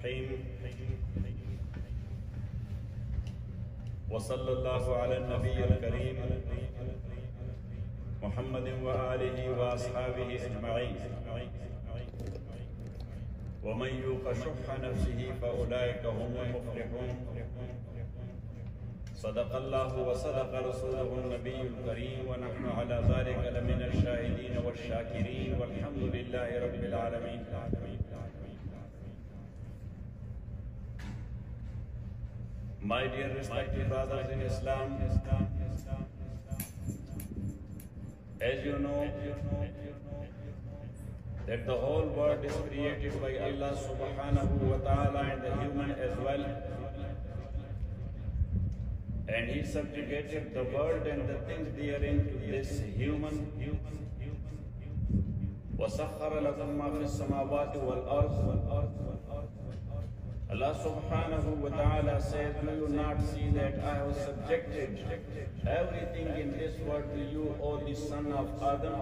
वसल्लल्लाहु अला नबील करीम मुहम्मद व आलिहि व अस्हाबिहि अजमईन व मन युक़ शुह्ह नफ्सिहि फ़उलाइका हुमुल मुफ़्लिहून। सदक़ल्लाहु व सदक़ रसूलुहुन नबियुल करीम व नहनु अला ज़ालिका लमिनश शाहिदीन वश-शाकिरीन वल्हम्दुलिल्लाहि रब्बिल आलमीन। My dear respected brothers in Islam, as you know that the whole world is created by Allah subhanahu wa ta'ala and the human as well, and He subjugated the world and the things therein to this human. وَسَخَّرَ لَكُم مَّا فِي السَّمَاوَاتِ وَالْأَرْضِ. Allah subhanahu wa ta'ala says, do you not see that I have subjected everything in this world to you, O the son of Adam?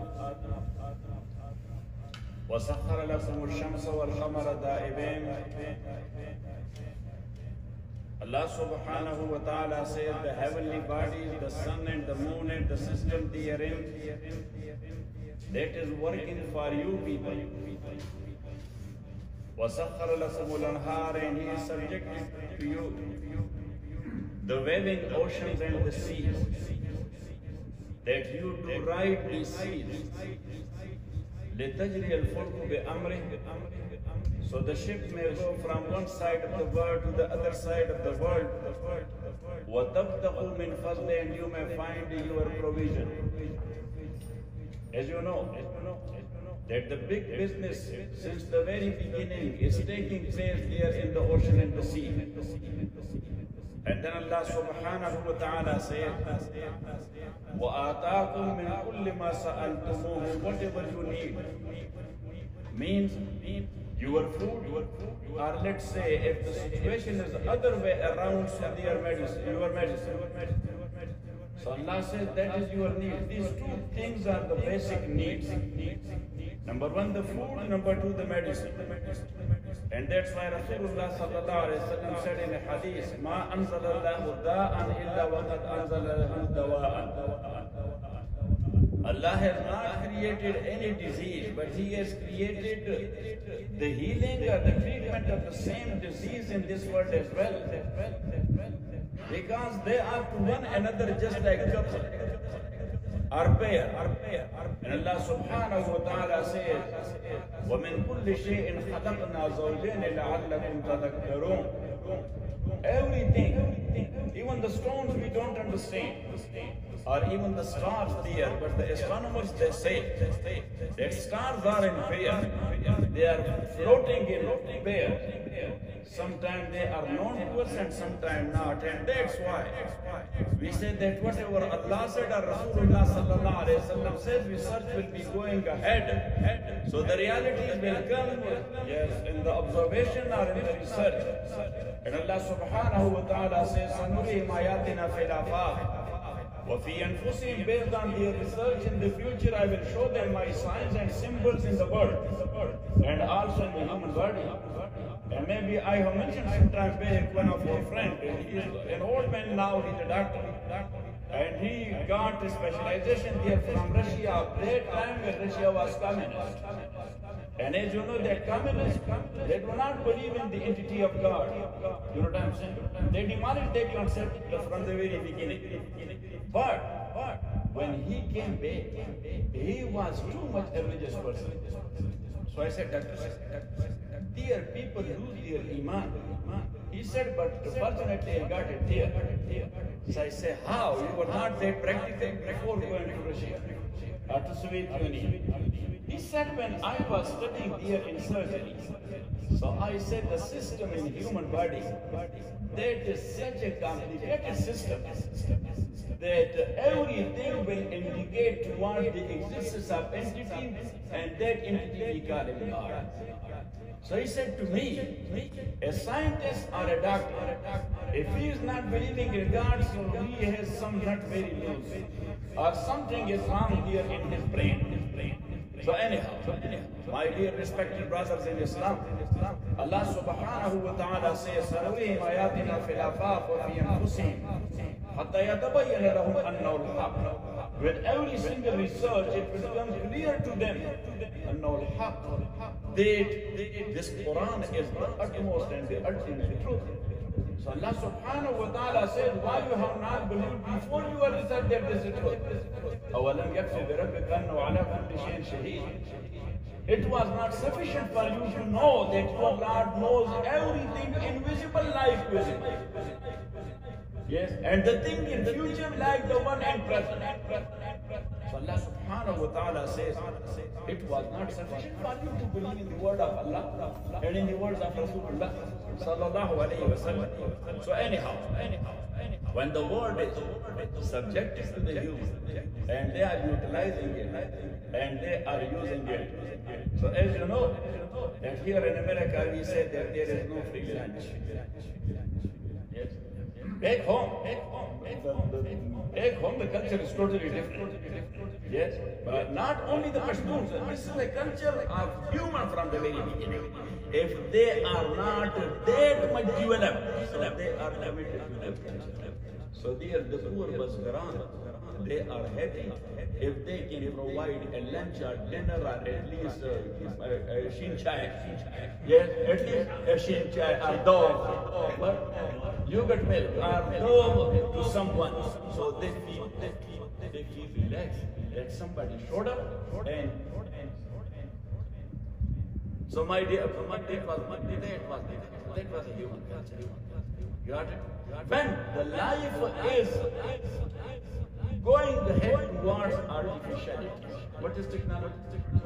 وَسَخَّرَ لَكُمُ الشَّمْسَ وَالْقَمَرَ دَائِبَيْنِ. Allah subhanahu wa ta'ala says, the heavenly bodies, the sun and the moon and the system therein, that is working for you people. وَسَخَّرَ لَكُمُ الْأَنْهَارَ, and He is subjected to you the waving oceans and the seas, that you do ride these seas. لِتَجْرِيَ الْفُلْكُ بِأَمْرِهِ, so the ship may go from one side of the world to the other side of the world. وَتَبْتَغُوا مِنْ فَضْلِهِ, and you may find your provision. As you know, that the big business since the very beginning is taking place there in the ocean and the sea. And then Allah subhanahu wa ta'ala said, وَآتَاكُم مِّن كُلِّ مَا سَأَلْتُمُوهُ, whatever you need. Means your food, or let's say if the situation is the other way around, so your medicine. So Allah says that is your need. These two things are the basic needs. Number one, the food. Number two, the medicine. And that's why Rasulullah sallallahu alaihi wasallam said in a hadith, "Ma anzalallahu da'an illa waqad anzalahu dawa'an." Allah has not created any disease, but He has created the healing or the treatment of the same disease in this world as well. Because they are to one another just like couple or pair. And Allah subhanahu wa ta'ala says, وَمِن كُلِّ شَيْءٍ خَلَقْنَا زَوْجَيْنِ لَعَلَّكُمْ تَذَكَّرُونَ. Everything, even the stones we don't understand, or even the stars there, but the astronomers they say that stars are in pair, they are floating in pair. Sometimes they are known to us and sometimes not, and that's why we say that whatever Allah said or Rasulullah sallallahu alaihi wasallam says, research will be going ahead. So the realities will come, yes, in the observation or in the research. And Allah subhanahu wa ta'ala says, سَنُرِهِمْ آيَاتِنَا فِي الْآفَاقِ وَفِي أَنفُسِهِمْ. Based on their research in the future, I will show them my signs and symbols in the world and also in the human body. And maybe I have mentioned sometime back one of our friends, he is an old man now, he's a doctor. And he got a specialization there from Russia, that time when Russia was communist. And as you know that communists, they do not believe in the entity of God. You know what I'm saying? They demolished that concept from the very beginning. But when he came back, he was too much a religious person. So I said, Doctor, dear people lose their iman. He said, but fortunately I got it there. So I said, how? You were not that practical before going to Russia or to Soviet Union. He said, when I was studying there in surgery, so I said the system in human body, that is such a complicated system that everything will indicate towards the existence of entity, and that entity we call it God. So he said to me, a scientist or a doctor, if he is not believing in God, so he has some not very loose, or something is wrong here in his brain. So anyhow, my dear respected brothers in Islam, Allah subhanahu wa ta'ala says, سَنُرِيهِمْ آيَاتِنَا فِي الْآفَاقِ وَفِي أَنفُسِهِمْ حَتَّى يَتَبَيَّنَ لَهُمْ أَنَّهُ الْحَقُّ. With every single research, it will become clear to them أَنَّهُ الْحَقُّ. This Quran is the utmost and the ultimate truth. So Allah subhanahu wa ta'ala said, why you have not believed before you were researched that this is truth? أَوَلَمْ يَكْفِ بِرَبِّكَ أَنَّهُ عَلَى كُلِّ شَيْءٍ شَهِيدٌ. It was not sufficient for you to know that your Lord knows everything invisible like visible. Yes, and the thing in future like the one in present. So Allah subhanahu wa ta'ala says, it was not sufficient for you to believe in the word of Allah and in the words of Rasulullah sallallahu alayhi wa sallam. So anyhow, when the word is subjected to the human and they are utilizing it and they are using it. So as you know, that here in America we say that there is no free lunch. Yes. Back home, the culture is totally different. Yes, but not only the Pashtuns, this is a culture of human from the very beginning. If they are not that much developed, so they are limited to themselves. So they are the poor Basgaran. They are happy if they can provide a lunch or dinner or at least a shin chai. Yes, at least a shin chai or dog. But you get milk or dog to someone. So they feel relaxed that somebody showed up and so my dear, that was a human culture. Got it? When the life is going ahead towards artificiality. What is technology?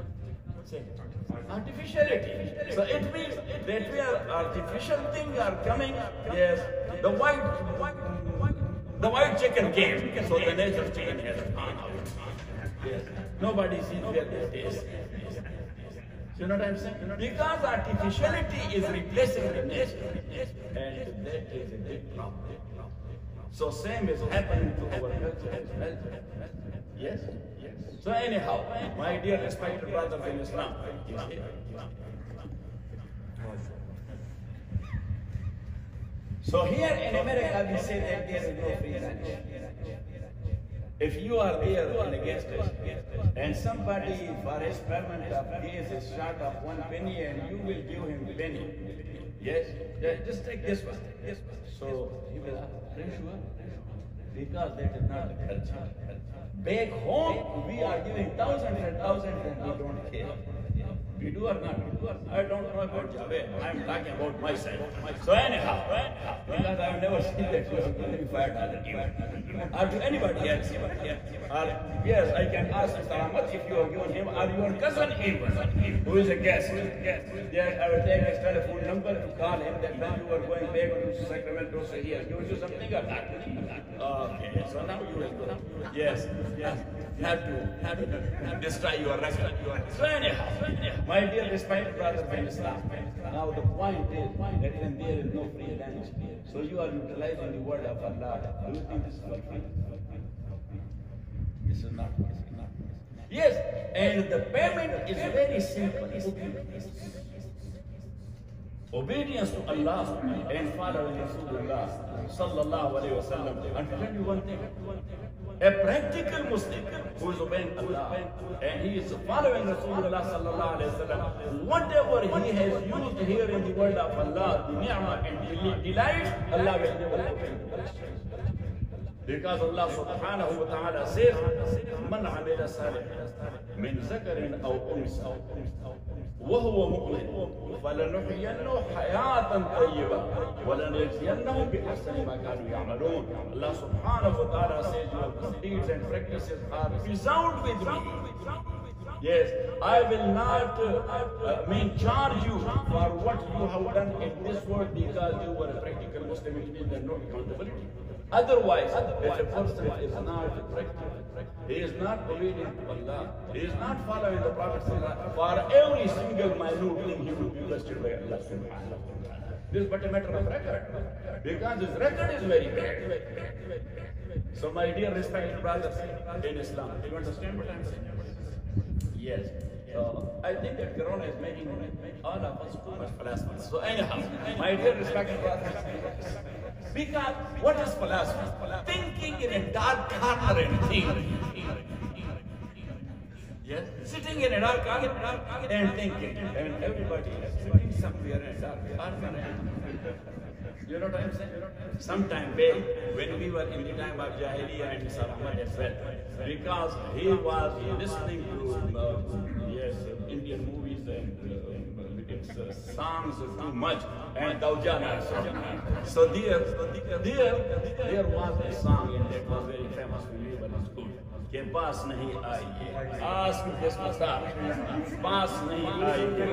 Artificiality. So it means that where artificial things are coming, yes, the white chicken came, so the natural chicken has gone out. Yes. Nobody sees where this is. You know what I'm saying? Because artificiality is replacing the nature, and that is a big problem. So same is happening to our culture as well. Yes? Yes. So anyhow, my dear respected brothers in Islam, is here. So here in America we say that there is no free lunch. If you are there in a gas station and somebody for experiment of gas is short of 1 penny and you will give him a penny, yes, just take this one. So he will ask, are you sure? Because that is not the culture. Back home, we are giving thousands and thousands and we don't care. We do or not? I don't know about Javed. I'm talking about myself. So anyhow, because I've never seen that you are going to be $5 given. Or to anybody else. Or yes, I can ask Mr. Ahmad if you are given him or your cousin even, who is a guest. Yes, I will take his telephone number to call him that when you are going back to Sacramento, so he has given you something or not. Okay, so now you will go. Yes. Have to destroy your record. So anyhow, my dear respected brothers in Islam, now the point is that when there is no free lunch, so you are utilizing the word of Allah. Do you think this is not free? This is not. Yes, and the payment is very simple. Obedience to Allah and following Rasulullah sallallahu alayhi wa sallam. And to tell you one thing, a practical Muslim who is obeying Allah and he is following Rasulullah sallallahu alayhi wa sallam, whatever he has used here in the word of Allah, the ni'mah and delight, Allah will never open. Because Allah subhanahu wa ta'ala says, Man amila salih min zakarin aw unsa وهو مؤمن فلنحيينه حياة طيبة ولنجزينهم بأحسن ما كانوا يعملون. Allah subhanahu wa ta'ala says your good deeds and practices are resound with me. Yes, I will not charge you for what you have done in this world because you were a practical Muslim. It means there is no accountability. Otherwise, if a person is not practical, he is not obedient to Allah, he is not following the Prophet for every single minute thing he will be blessed by Allah subhanahu wa ta'ala. This is but a matter of record, because his record is very bad. So my dear respected brothers in Islam, do you understand what I am saying? Yes. So I think that Corona is making all of us too much philosophy. So anyhow, my dear respected brothers, because what is philosophy? Thinking in a dark corner and thinking. Yes, sitting in a dark corner and thinking, and everybody is sitting somewhere in a dark corner. You know what I'm saying? Sometime back, when we were in the time of Jahiliyyah and Sir Ahmad as well, because he was listening to Indian movies and its songs too much, and Daujana. So there was a song and that was very famous when we were in school. के पास नहीं आइए, ask this massage, पास नहीं आइए,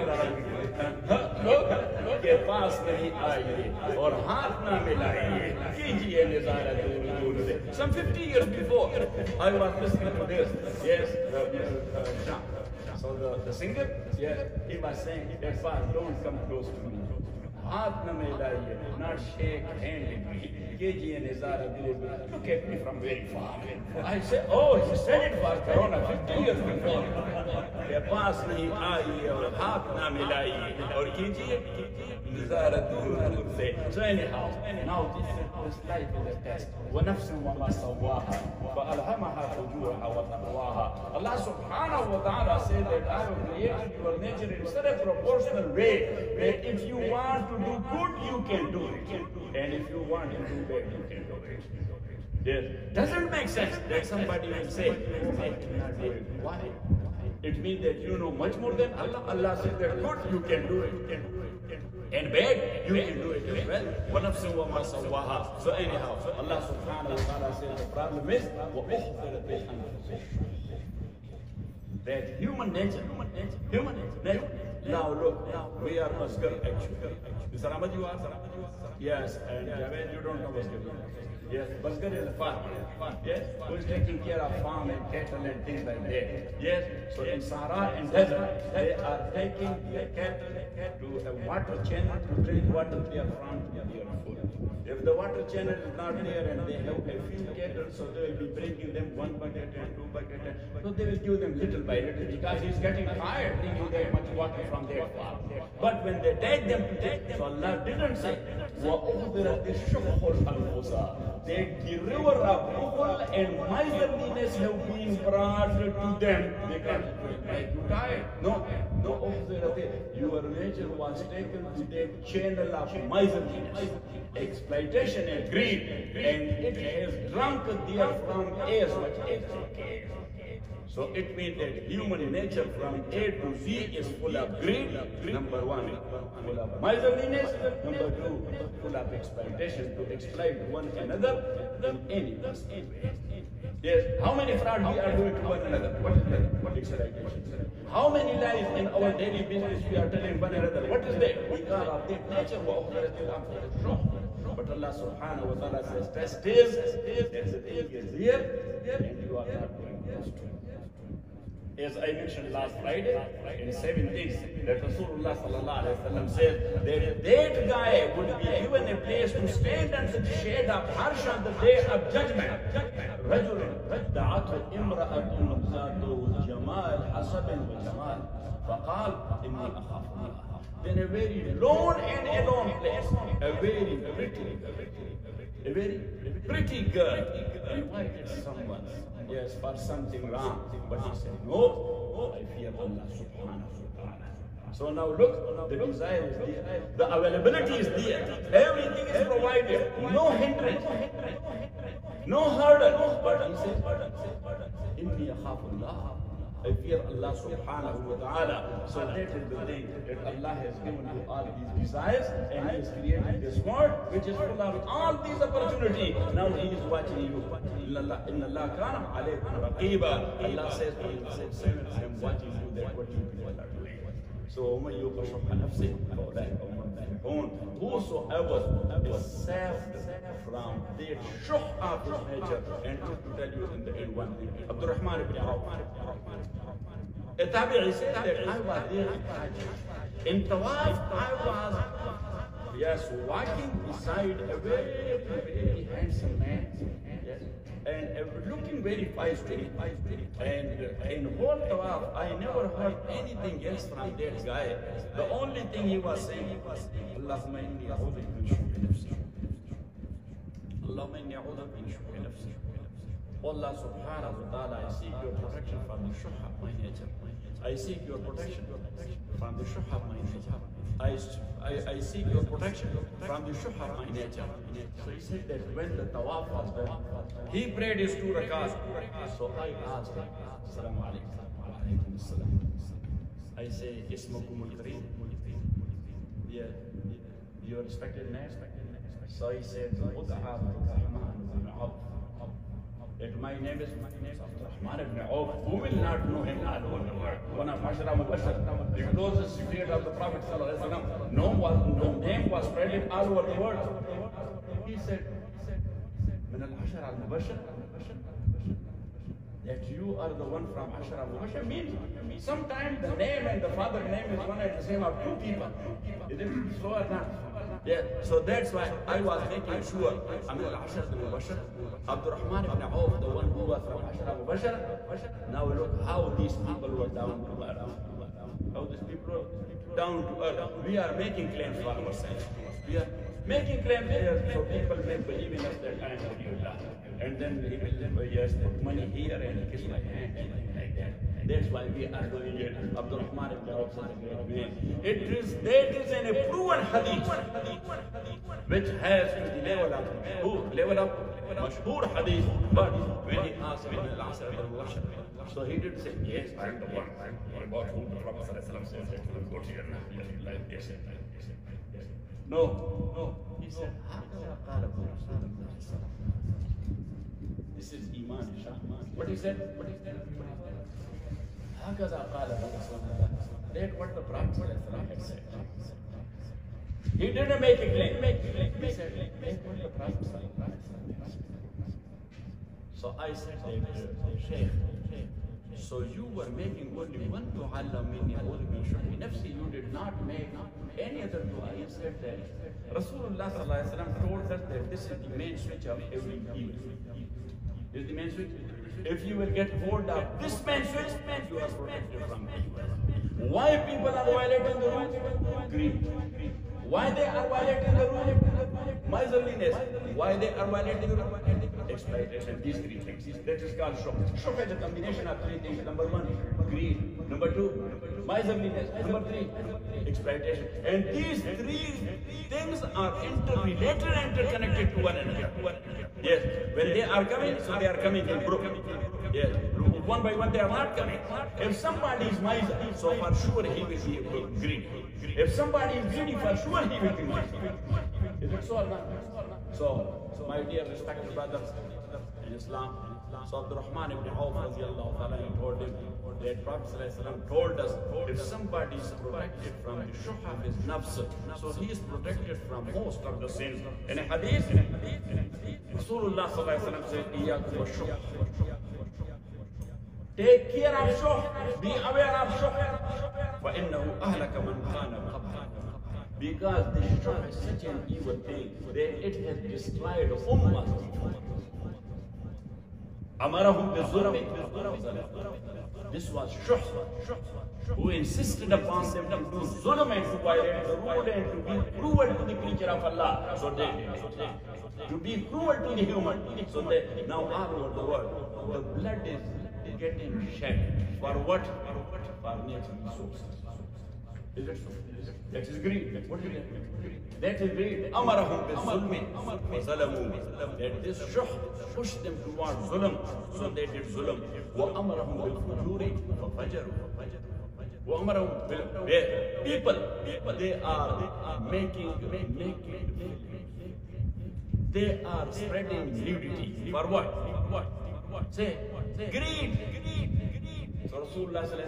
के पास नहीं आइए और हाथ ना मिलाइए, कीजिए नज़ारा दूर दूर से. Some 50 years before, I was listening to this. Yes, so the singer, yes, he was saying, that part, don't come close to me. हाथ न मिलाइए, not shake hand with me. कीजिए नज़ारा दूर. Look at me from very far. I said, oh, he said it was Corona 50 years before. के पास नहीं आइए और हाथ न मिलाइए और कीजिए नज़ारा दूर दूर से. So anyhow, now this life is a test. ونفس وما سواها فألهمها فجورها وتقواها. Allah subhanahu wa ta'ala said that I have created your nature in such a proportional way that if you want to do good, you can do it. And if you want to do bad, you can do it. Yes. Doesn't make sense that somebody will say, I cannot do it. Why? It means that you know much more than Allah. Allah says that good, you can do it. And bad, you can do it as well. وَنَفْسٍ وَمَا سَوَّاهَا. So anyhow, Allah subhanahu wa ta'ala says the problem is, وَأُحْضِرَتِ الْأَنفُسُ. That human nature. Now look, we are Muslim actually. Mr. Ahmad, you are? Yes, and Javed, you don't know Muslim. Yes, Basgar is a farmer. Yes, who is taking care of farm and cattle and things like that. Yes, so in Sahara and desert, they are taking their cattle to a water channel to drink water there from their food. If the water channel is not there and they have a few cattle, so they will be bringing them 1 bucket and 2 buckets. So they will give them little by little because he's getting tired bringing that much water from their farm. But when they take them to take them, so Allah didn't say, وَأُخْبِرَتِ الشُّحُّ الْأَنْفُسَ. That the river of bukhul and miserliness have been brought to them. They can't make you tired. No. Your nature was taken to the channel of miserliness, exploitation and greed, and it has drunk therefrom as much as it can. So it means that human nature from A to Z is full of greed, number 1, full of miserliness, number 2, full of exploitation, to exploit one another in any way. Yes, how many frauds we are doing to one another? What is that? What exploitation? How many lies in our daily business we are telling one another? What is that? Because of that nature, but Allah subhanahu wa ta'ala says, test is, that the thing is here, and you are not doing this too. As I mentioned last Friday, in 7 things that Rasulullah sallallahu alayhi wa sallam said that guy would be given a place to stand under the shade of Arsh on the day of judgment. رجل دعته امرأة ذات جمال حسب وجمال فقال إني أخاف الله. Then a very lone and alone place, a very pretty girl invited someone, yes, for something wrong, but he said, no, I fear Allah subhanahu wa ta'ala. So now look, the desire is there, the availability is there, everything is provided, no hindrance, no hurdle, but he says, inni akhafullah. I fear Allah subhanahu wa ta'ala. So that is the thing that Allah has given you all these desires, and He has created this world which is full of all these opportunities. Now He is watching you. Inna Allah kana alaykum raqiba. Allah says, I am watching you, that what you people are doing. So whosoever is saved from the shuh of his nature, and to tell you in the end one thing, Abdurrahman ibn Awf, a tabi'i said that I was there in Tawaf, I was Yes, walking beside a very, very handsome man. Yes. And looking very feisty. And in whole tawaf, I never heard anything else from that guy. The only thing he was saying was, Allahumma inni a'udhu bika min shuhi nafsi. Allahumma inni a'udhu bika min shuhi nafsi. Allah subhanahu wa ta'ala, I seek your protection from the shuh of my nature. I seek your protection from the shuh of my nature. I seek your protection from the shuh of my nature. So he said that when the tawaf was done, he prayed his 2 rakats. So I asked him, Assalamu alaikum. Wa alaikum assalam. I say, Ismukum al-Kareem. Yeah, your respected name. So he said, my name is Abdurrahman ibn Auf. Who will not know him all over the world? One of Ashra Mubashar, the closest secret of the Prophet ﷺ. No name was spread all over the world. He said, Min al-Ashra al-Mubashar, that you are the one from Ashra al-Mubashar means sometimes the name and the father name is one and the same of 2 people. Is it so or not? Yeah, so that's why I was making sure Amir al-Ashar al-Mubashar, Abdurrahman ibn Auf, the one who was from Ashar al-Mubashar. Now look how these people were down to earth. How these people were down to earth. We are making claims for ourselves. We are making claims here so people may believe in us that I am Waliullah. And then he will yes, put money here and kiss my hand like that. That's why we are doing it. Abdurrahman ibn Auf is a great man. That is an proven hadith which has to the level of mashhoor hadith. But when he asked him al-Asr al-Mubashar, so he did say, yes, I am the one about whom the Prophet said that will go to your like this. No. He said, this is Iman. What he said? That's what the Prophet had said. He didn't make a claim. He said, that's what the Prophet said. So I said, Shaykh, so you were making only one dua, you did not make any other dua. He said that Rasulullah told us that this is the main switch of every evil. This is the main switch. If you will get hold of this main switch, you are protected from evil. Why people are violating the rule? Greed. Why they are violating the rule? Miserliness. Why they are violating the rule? Exploitation. These 3 things. That is called shock. Shock is a combination of 3 things. Number 1, greed. Number 2, miserliness. Number 3, exploitation. And these 3 things are interrelated and interconnected to one another. Yes. When they are coming, so they are coming in group. Yes. One by one they are not coming. If somebody is miser, so for sure he will be greedy. If somebody is greedy, for sure he will be miser. Is it so or not? So my dear respected brothers in Islam, so Abdurrahman ibn Auf told him that Prophet told us if somebody is protected from the shuh of his nafs, so he is protected from most of the sins. In a hadith, Rasulullah said, Iyyakum wa shuh. Take care of shuh, be aware of shuh. فَإِنَّهُ أَهْلَكَ مَنْ كَانَ قَبْلَكَ. Because the shuh is such an evil thing that it has destroyed ummah. Amarahum bi-zulm. This was shuh, who insisted upon them to do zulm and to violate the rule and to be cruel to the creature of Allah. So they did. To be cruel to the human. So that now all over the world, the blood is getting shed. For what? For natural resources. Is it so? That is greed. What is that? That is greed. Amarahum bi-zulmi zalamu. That this shuh pushed them towards zulm, so they did zulm. Wa amarahum bil-fujuri fajaru. Wa amarahum people, they are they are spreading nudity. For what? Say, greed. So Rasulullah said,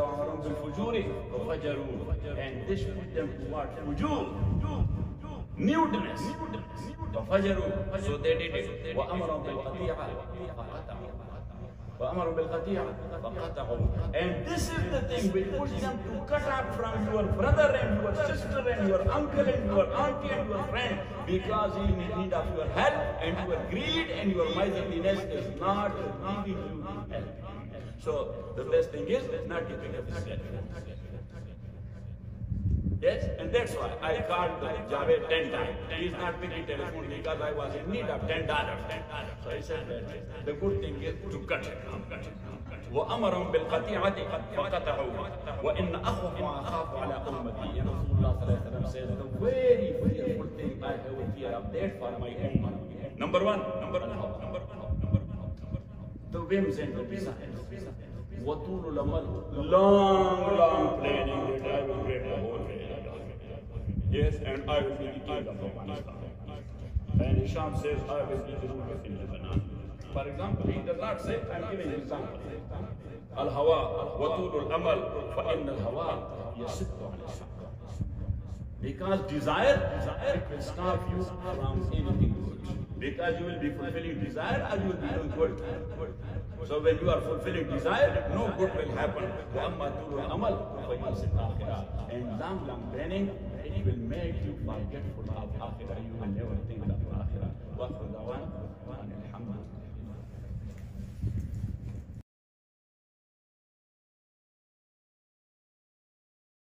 and this put them towards fujur, nudeness. So they did it. وأمروا بالقطيعة فقطعوا. And this is the thing which pushes them to cut off from your brother and your sister and your uncle and your auntie and your friend, because he is in need of your help, and your greed and your miserliness is not leading you to help. So the best thing is not to pick up his telephone. Yes, and that's why I called Javed 10 times. He is not picking telephone because I was in need of $10. So I said that the good thing is to cut it. وأمرهم بالقطيعة فقطعوا وإن أخاف على أمتي. Rasulullah sallallahu alaihi wasallam says the very fearful thing I have a fear of that for my ummah. Number one, the whims and the desires. وطول الأمل, long planning that I will break the whole day. Yes, and I will be the king of Afghanistan. And Hisham says, I will be the ruler in Lebanon. For example, he does not say, I'm giving an example. Al-Hawa, Watul al-Amal, fa'inna al-Hawa, yasittu ala. Because desire, it will stop you from anything good. Because you will be fulfilling desire or you will be doing good. So when you are fulfilling desire, no good will happen. وَأَمَّا طُولُ الْأَمَلْ فَيَنْسِتْ آخِرَةً. And long planning, it will make you forgetful of Akhirah. You will never think